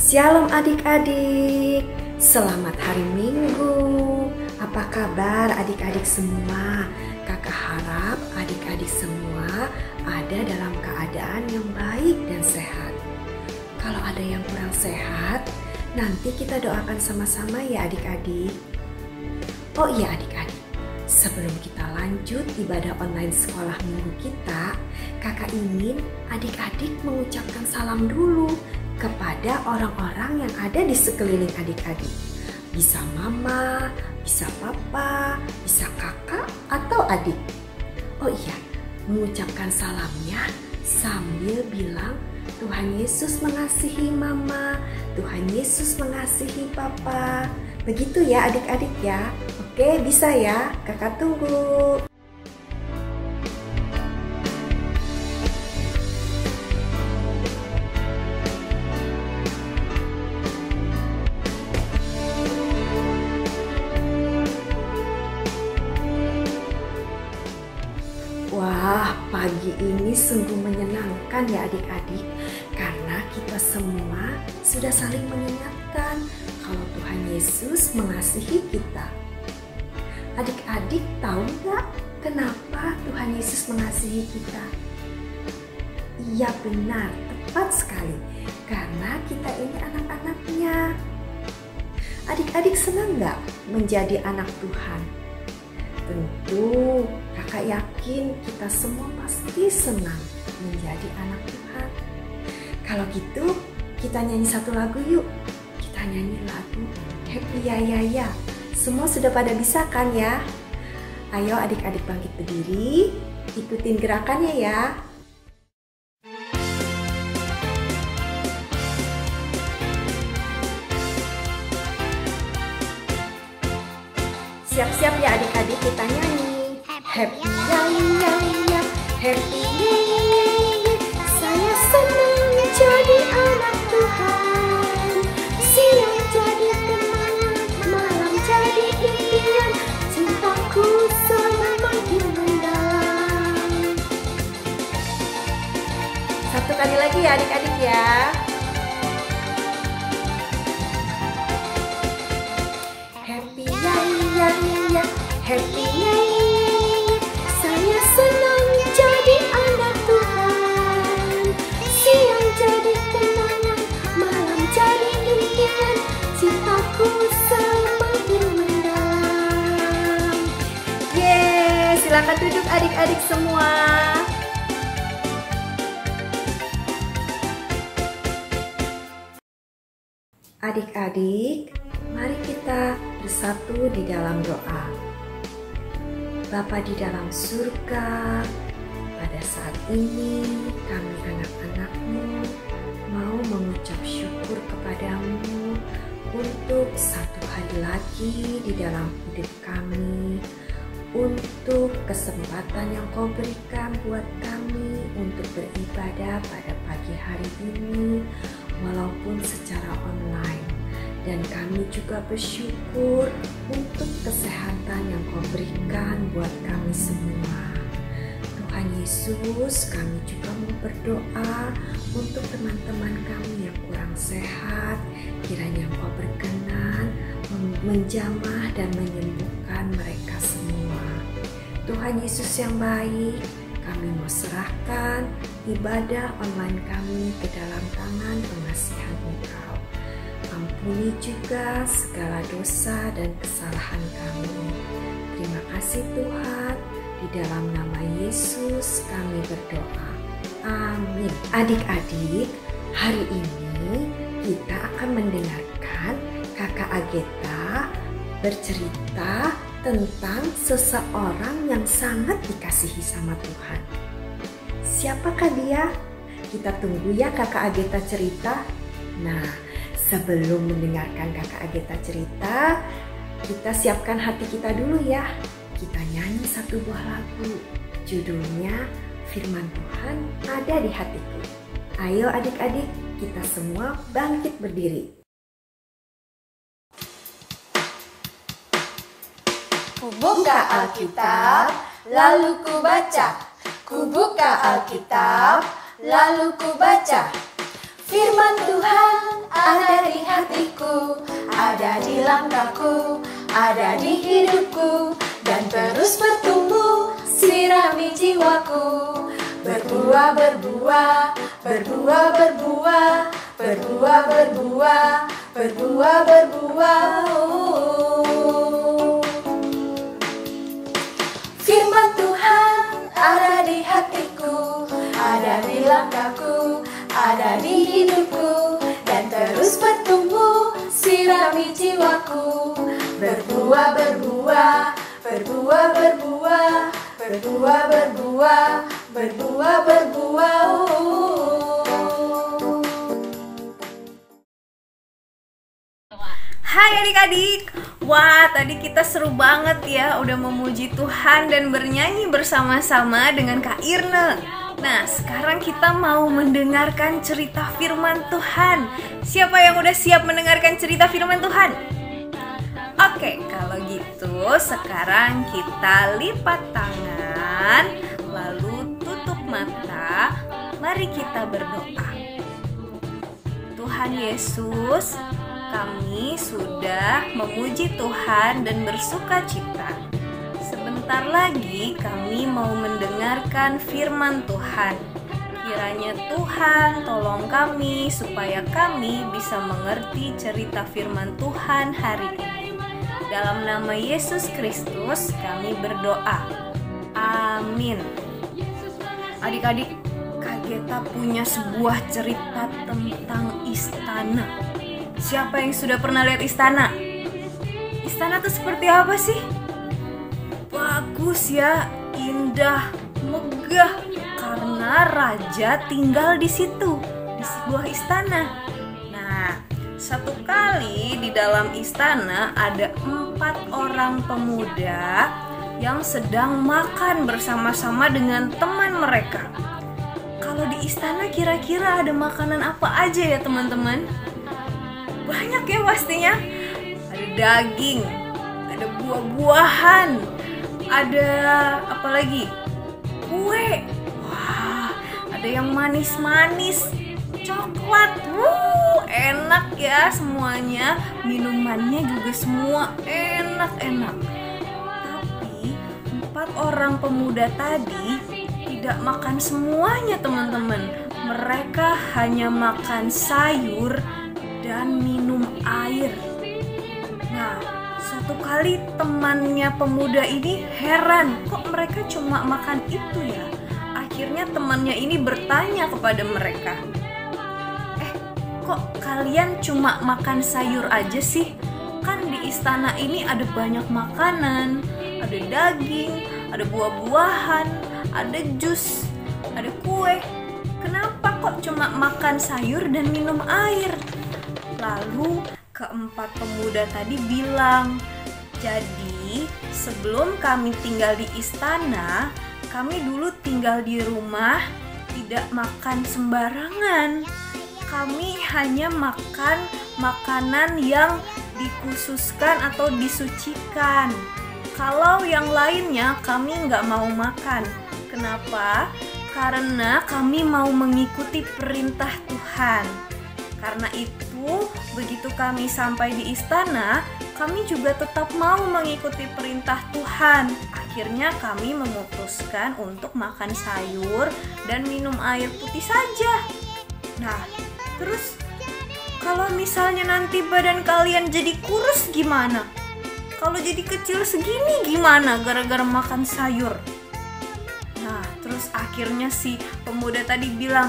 Shalom adik-adik, selamat hari Minggu. Apa kabar adik-adik semua? Kakak harap adik-adik semua ada dalam keadaan yang baik dan sehat. Kalau ada yang kurang sehat, nanti kita doakan sama-sama ya adik-adik. Oh iya adik-adik, sebelum kita lanjut ibadah online sekolah minggu kita, kakak ingin adik-adik mengucapkan salam dulu kepada orang-orang yang ada di sekeliling adik-adik. Bisa mama, bisa papa, bisa kakak atau adik. Oh iya, mengucapkan salamnya sambil bilang Tuhan Yesus mengasihi mama, Tuhan Yesus mengasihi papa. Begitu ya adik-adik ya. Oke, bisa ya? Kakak tunggu. Wah, pagi ini sungguh menyenangkan ya adik-adik, karena kita semua sudah saling mengingatkan kalau Tuhan Yesus mengasihi kita. Adik-adik tahu nggak kenapa Tuhan Yesus mengasihi kita? Iya benar, tepat sekali, karena kita ini anak-anaknya. Adik-adik senang nggak menjadi anak Tuhan? Tentu kakak yakin kita semua pasti senang menjadi anak Tuhan. Kalau gitu kita nyanyi satu lagu yuk. Kita nyanyi lagu Happy Ya Ya Ya. Semua sudah pada bisa kan ya? Ayo adik-adik bangkit berdiri, ikutin gerakannya ya. Siap-siap ya adik-adik, kita nyanyi Happy Ya Ya Ya, Happy Ya Ya Ya. Saya senang jadi anak Tuhan. Siang jadi kenangan, malam jadi impian. Cintaku semakin mendalam. Satu kali lagi ya adik-adik ya. Happy Ya Ya Ya, Happy Ya Ya. Saya senang jadi anak Tuhan. Siang jadi kenangan, malam jadi impian. Cintaku semakin mendalam. Yeay, silakan duduk adik-adik semua. Adik-adik, mari kita bersatu di dalam doa. Bapa di dalam surga, pada saat ini kami anak-anak-Mu mau mengucap syukur kepadamu untuk satu hari lagi di dalam hidup kami, untuk kesempatan yang Kau berikan buat kami untuk beribadah pada pagi hari ini walaupun secara online. Dan kami juga bersyukur untuk kesehatan yang Kau berikan buat kami semua. Tuhan Yesus, kami juga mau berdoa untuk teman-teman kami yang kurang sehat. Kiranya Kau berkenan menjamah dan menyembuhkan mereka semua. Tuhan Yesus yang baik, kami mau serahkan ibadah online kami ke dalam tangan pengasihan Engkau. Ampuni juga segala dosa dan kesalahan kami. Terima kasih Tuhan, di dalam nama Yesus kami berdoa. Amin. Adik-adik, hari ini kita akan mendengarkan Kakak Ageta bercerita tentang seseorang yang sangat dikasihi sama Tuhan. Siapakah dia? Kita tunggu ya Kakak Ageta cerita. Nah, sebelum mendengarkan Kakak Ageta cerita, kita siapkan hati kita dulu ya. Kita nyanyi satu buah lagu. Judulnya Firman Tuhan Ada di Hatiku. Ayo adik-adik, kita semua bangkit berdiri. Ku buka Alkitab, lalu ku baca. Ku buka Alkitab, lalu ku baca. Firman Tuhan ada ada di hidupku dan terus bertumbuh, sirami jiwaku. Berbuah, berbuah, berbuah, berbuah, berbuah, berbuah, berbuah, berbuah. Firman Tuhan ada di hatiku, ada di langkahku, ada di hidupku, dan terus bertumbuh, sirami jiwaku. Berbuah, berbuah, berbuah, berbuah, berbuah, berbuah, berbuah, berbuah. Hai adik-adik, wah tadi kita seru banget ya, udah memuji Tuhan dan bernyanyi bersama-sama dengan Kak Irne. Nah sekarang kita mau mendengarkan cerita firman Tuhan. Siapa yang udah siap mendengarkan cerita firman Tuhan? Oke, kalau gitu sekarang kita lipat tangan, lalu tutup mata, mari kita berdoa. Tuhan Yesus, kami sudah memuji Tuhan dan bersuka cita. Sebentar lagi kami mau mendengarkan firman Tuhan. Kiranya Tuhan tolong kami supaya kami bisa mengerti cerita firman Tuhan hari ini. Dalam nama Yesus Kristus kami berdoa. Amin. Adik-adik, Kak Geta punya sebuah cerita tentang istana. Siapa yang sudah pernah lihat istana? Istana tuh seperti apa sih? Bagus ya, indah, megah, karena raja tinggal di situ, di sebuah istana. Nah, satu kali di dalam istana ada 4 orang pemuda yang sedang makan bersama-sama dengan teman mereka. Kalau di istana kira-kira ada makanan apa aja ya teman-teman? Banyak ya pastinya. Ada daging, ada buah-buahan, ada apa lagi? Kue. Wah, ada yang manis-manis, coklat. Enak ya semuanya. Minumannya juga semua enak-enak. Tapi 4 orang pemuda tadi tidak makan semuanya teman-teman. Mereka hanya makan sayur dan minum air. Nah, satu kali temannya pemuda ini heran, kok mereka cuma makan itu ya? Akhirnya temannya ini bertanya kepada mereka, kok kalian cuma makan sayur aja sih? Kan di istana ini ada banyak makanan, ada daging, ada buah-buahan, ada jus, ada kue. Kenapa kok cuma makan sayur dan minum air? Lalu keempat pemuda tadi bilang, jadi sebelum kami tinggal di istana, kami dulu tinggal di rumah, tidak makan sembarangan. Kami hanya makan makanan yang dikhususkan atau disucikan. Kalau yang lainnya kami nggak mau makan. Kenapa? Karena kami mau mengikuti perintah Tuhan. Karena itu, begitu kami sampai di istana, kami juga tetap mau mengikuti perintah Tuhan. Akhirnya kami memutuskan untuk makan sayur dan minum air putih saja. Nah, terus kalau misalnya nanti badan kalian jadi kurus gimana? Kalau jadi kecil segini gimana gara-gara makan sayur? Nah, terus akhirnya si pemuda tadi bilang,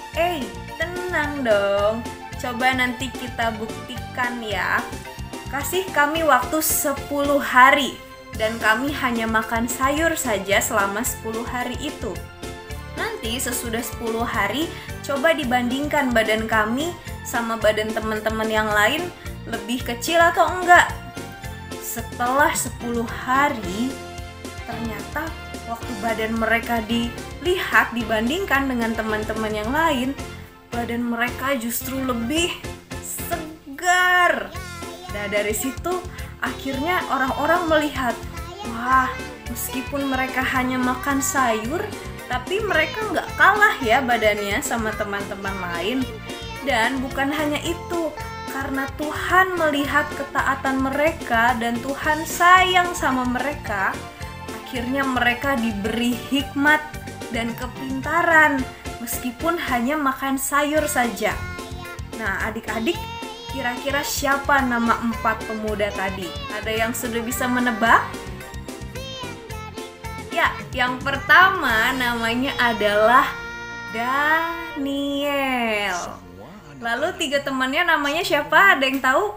tenang dong, coba nanti kita buktikan ya. Kasih kami waktu 10 hari dan kami hanya makan sayur saja selama 10 hari itu. Nanti sesudah 10 hari, coba dibandingkan badan kami sama badan teman-teman yang lain lebih kecil atau enggak. Setelah 10 hari, ternyata waktu badan mereka dilihat dibandingkan dengan teman-teman yang lain, badan mereka justru lebih segar. Nah, dari situ akhirnya orang-orang melihat, wah, meskipun mereka hanya makan sayur, tapi mereka nggak kalah ya badannya sama teman-teman lain. Dan bukan hanya itu, karena Tuhan melihat ketaatan mereka dan Tuhan sayang sama mereka, akhirnya mereka diberi hikmat dan kepintaran meskipun hanya makan sayur saja. Nah, adik-adik, kira-kira siapa nama 4 pemuda tadi? Ada yang sudah bisa menebak? Ya, yang pertama namanya adalah Daniel. Lalu 3 temannya namanya siapa? Ada yang tahu?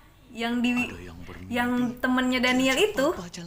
Yang temannya Daniel itu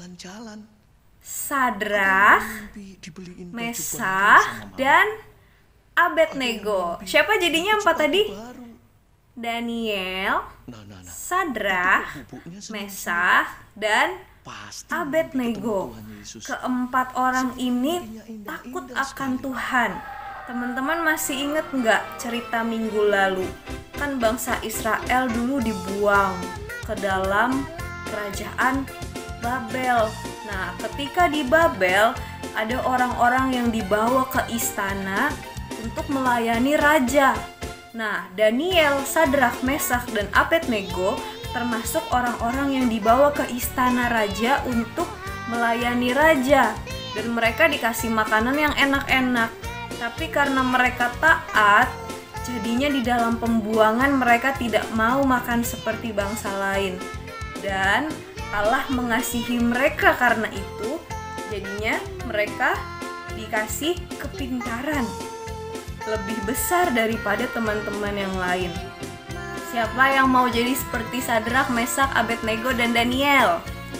Sadrak, Mesakh, dan Abednego. Siapa jadinya 4 tadi? Daniel, Sadrak, Mesakh, dan Abednego. Keempat orang ini takut akan Tuhan. Teman-teman masih ingat nggak cerita minggu lalu? Kan bangsa Israel dulu dibuang ke dalam kerajaan Babel. Nah, ketika di Babel ada orang-orang yang dibawa ke istana untuk melayani raja. Nah, Daniel, Sadrak, Mesakh, dan Abednego termasuk orang-orang yang dibawa ke istana raja untuk melayani raja. Dan mereka dikasih makanan yang enak-enak. Tapi karena mereka taat, jadinya di dalam pembuangan mereka tidak mau makan seperti bangsa lain. Dan Allah mengasihi mereka karena itu, jadinya mereka dikasih kepintaran lebih besar daripada teman-teman yang lain. Siapa yang mau jadi seperti Sadrak, Mesakh, Abednego, dan Daniel?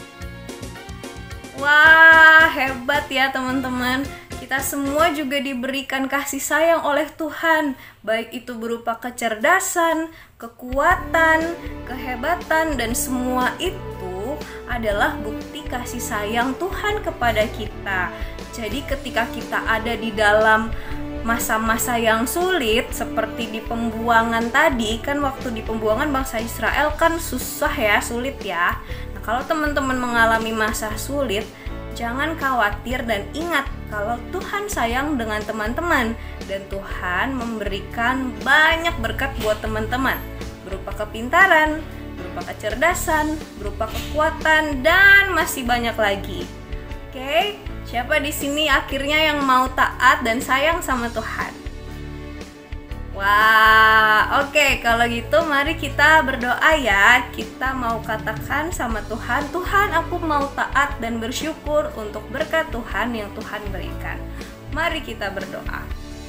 Wah, hebat ya teman-teman. Kita semua juga diberikan kasih sayang oleh Tuhan, baik itu berupa kecerdasan, kekuatan, kehebatan, dan semua itu adalah bukti kasih sayang Tuhan kepada kita. Jadi ketika kita ada di dalam masa-masa yang sulit, seperti di pembuangan tadi, kan waktu di pembuangan bangsa Israel kan susah ya, sulit ya. Nah, kalau teman-teman mengalami masa sulit, jangan khawatir dan ingat kalau Tuhan sayang dengan teman-teman dan Tuhan memberikan banyak berkat buat teman-teman, berupa kepintaran, berupa kecerdasan, berupa kekuatan, dan masih banyak lagi. Oke, siapa di sini akhirnya yang mau taat dan sayang sama Tuhan? Wah, oke, kalau gitu mari kita berdoa ya. Kita mau katakan sama Tuhan, Tuhan, aku mau taat dan bersyukur untuk berkat Tuhan yang Tuhan berikan. Mari kita berdoa.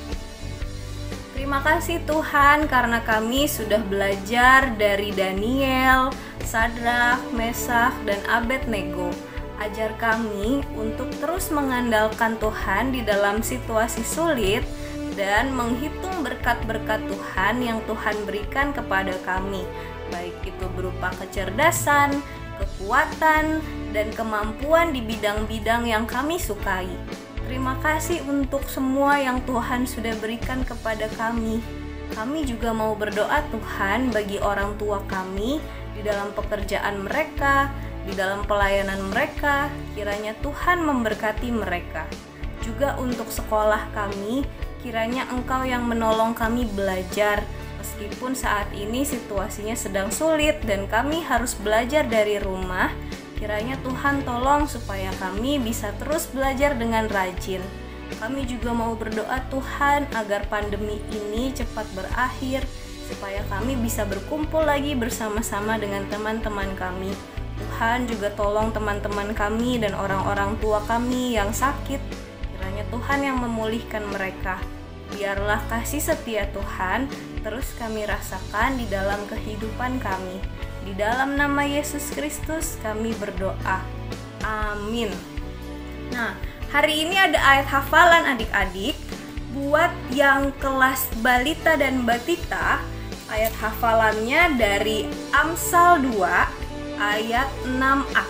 Terima kasih Tuhan karena kami sudah belajar dari Daniel, Sadrak, Mesakh, dan Abednego. Ajar kami untuk terus mengandalkan Tuhan di dalam situasi sulit dan menghitung berkat-berkat Tuhan yang Tuhan berikan kepada kami, baik itu berupa kecerdasan, kekuatan, dan kemampuan di bidang-bidang yang kami sukai. Terima kasih untuk semua yang Tuhan sudah berikan kepada kami. Kami juga mau berdoa Tuhan bagi orang tua kami di dalam pekerjaan mereka, di dalam pelayanan mereka, kiranya Tuhan memberkati mereka. Juga untuk sekolah kami, kiranya Engkau yang menolong kami belajar, meskipun saat ini situasinya sedang sulit dan kami harus belajar dari rumah. Kiranya Tuhan tolong supaya kami bisa terus belajar dengan rajin. Kami juga mau berdoa Tuhan agar pandemi ini cepat berakhir, supaya kami bisa berkumpul lagi bersama-sama dengan teman-teman kami. Tuhan juga tolong teman-teman kami dan orang-orang tua kami yang sakit. Kiranya Tuhan yang memulihkan mereka. Biarlah kasih setia Tuhan terus kami rasakan di dalam kehidupan kami. Di dalam nama Yesus Kristus kami berdoa. Amin. Nah, hari ini ada ayat hafalan adik-adik. Buat yang kelas balita dan batita, ayat hafalannya dari Amsal 2 ayat 6a.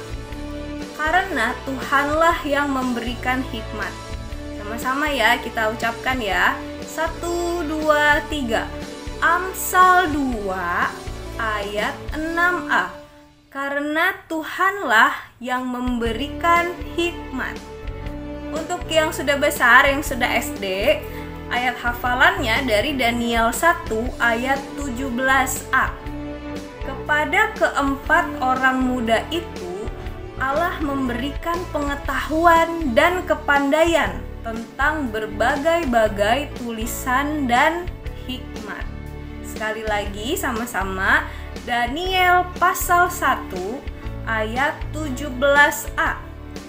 Karena Tuhanlah yang memberikan hikmat. Sama-sama ya, kita ucapkan ya. 1, 2, 3. Amsal 2 ayat 6a. Karena Tuhanlah yang memberikan hikmat. Untuk yang sudah besar, yang sudah SD, ayat hafalannya dari Daniel 1 ayat 17a. Kepada keempat orang muda itu, Allah memberikan pengetahuan dan kepandaian tentang berbagai-bagai tulisan dan hikmat. Sekali lagi sama-sama, Daniel pasal 1 ayat 17a.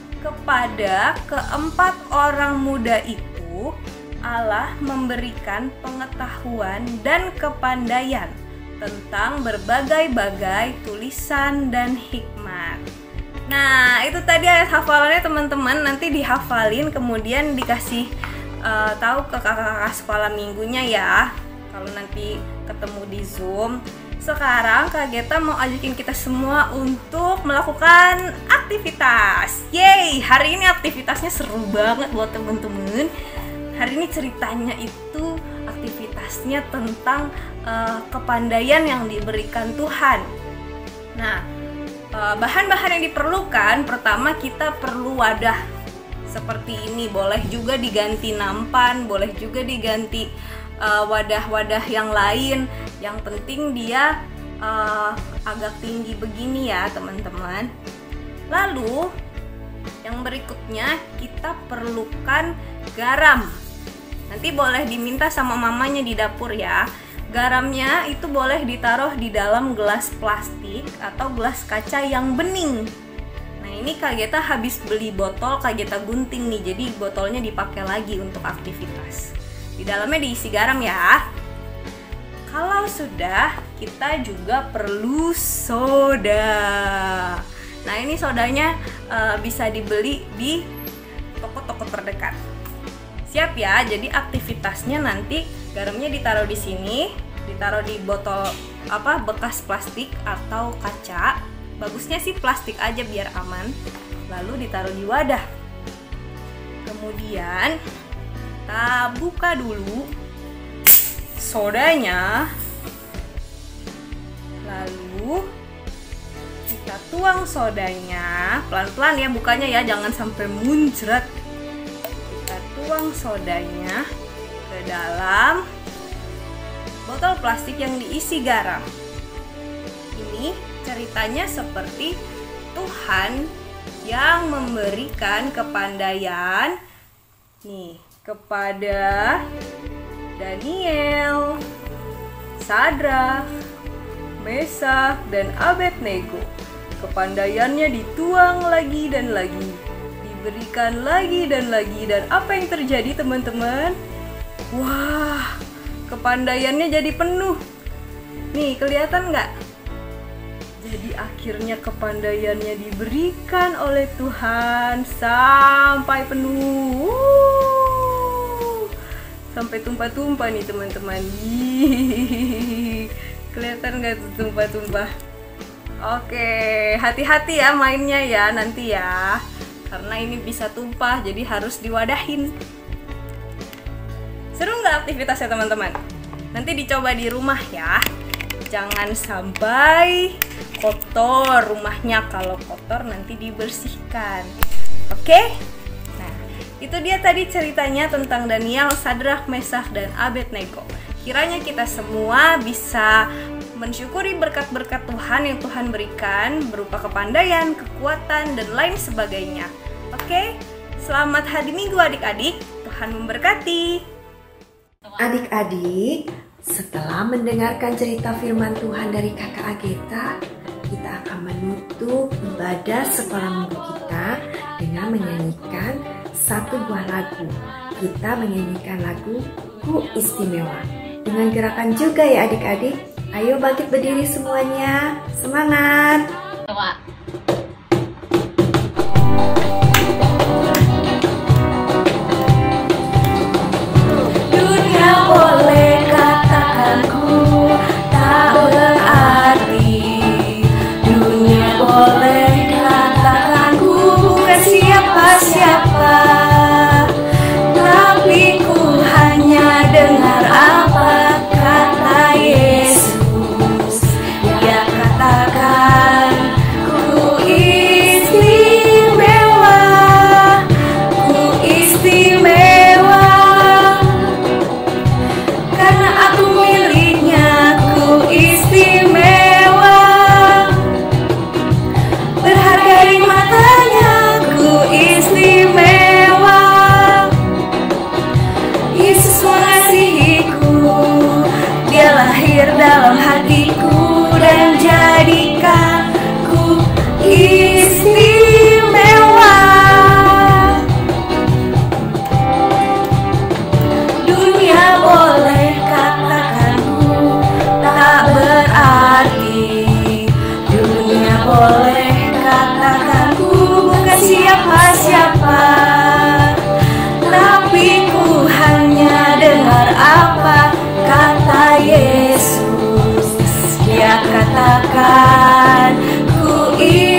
Kepada keempat orang muda itu, Allah memberikan pengetahuan dan kepandaian tentang berbagai-bagai tulisan dan hikmat. Nah, itu tadi ayat hafalannya teman-teman. Nanti dihafalin kemudian dikasih tahu ke kakak-kakak sekolah minggunya ya. Kalau nanti ketemu di Zoom. Sekarang Kak Geta mau ajakin kita semua untuk melakukan aktivitas. Yeay, hari ini aktivitasnya seru banget buat teman-teman. Hari ini ceritanya itu aktivitasnya tentang kepandaian yang diberikan Tuhan. Nah, bahan-bahan yang diperlukan, pertama kita perlu wadah seperti ini. Boleh juga diganti nampan, boleh juga diganti wadah-wadah yang lain. Yang penting dia agak tinggi begini ya teman-teman. Lalu yang berikutnya kita perlukan garam. Nanti boleh diminta sama mamanya di dapur ya. Garamnya itu boleh ditaruh di dalam gelas plastik atau gelas kaca yang bening. Nah, ini Kak Geta habis beli botol, Kak Geta gunting nih, jadi botolnya dipakai lagi untuk aktivitas. Di dalamnya diisi garam ya. Kalau sudah, kita juga perlu soda. Nah, ini sodanya bisa dibeli di toko-toko terdekat. Siap ya, jadi aktivitasnya nanti garamnya ditaruh di sini, ditaruh di botol bekas plastik atau kaca. Bagusnya sih plastik aja biar aman. Lalu ditaruh di wadah. Kemudian kita buka dulu sodanya. Lalu kita tuang sodanya. Pelan-pelan ya bukanya ya, jangan sampai muncrat. Tuang sodanya ke dalam botol plastik yang diisi garam. Ini ceritanya seperti Tuhan yang memberikan kepandaian nih kepada Daniel, Sadrak, Meshak, dan Abednego. Kepandaiannya dituang lagi dan lagi, diberikan lagi, dan apa yang terjadi teman-teman? Wah, kepandaiannya jadi penuh. Nih, kelihatan nggak? Jadi akhirnya kepandaiannya diberikan oleh Tuhan sampai penuh. Sampai tumpah-tumpah nih teman-teman. Kelihatan nggak tuh tumpah-tumpah? Oke, hati-hati ya mainnya ya nanti ya. Karena ini bisa tumpah, jadi harus diwadahin. Seru nggak aktivitasnya teman-teman? Nanti dicoba di rumah ya. Jangan sampai kotor rumahnya. Kalau kotor nanti dibersihkan. Oke? Nah, itu dia tadi ceritanya tentang Daniel, Sadrak, Meshak, dan Abednego. Kiranya kita semua bisa mensyukuri berkat-berkat Tuhan yang Tuhan berikan berupa kepandaian, kekuatan, dan lain sebagainya. Oke? Selamat hari Minggu adik-adik. Tuhan memberkati. Adik-adik, setelah mendengarkan cerita firman Tuhan dari Kakak Ageta, kita akan menutup ibadah sekolah minggu kita dengan menyanyikan satu buah lagu. Kita menyanyikan lagu Ku Istimewa. Dengan gerakan juga ya adik-adik. Ayo bangkit berdiri semuanya. Semangat! Dunia boleh katakan ku tak berarti. Dunia boleh katakan ku bukan siapa-siapa. Tapi ku hanya dengar apa kata Yesus. Dia katakan ku katakan ku